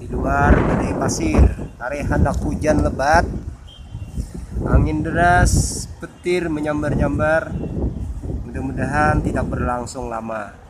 luar badai pasir, hari hendak hujan lebat, angin deras, petir menyambar-nyambar. Mudah-mudahan tidak berlangsung lama.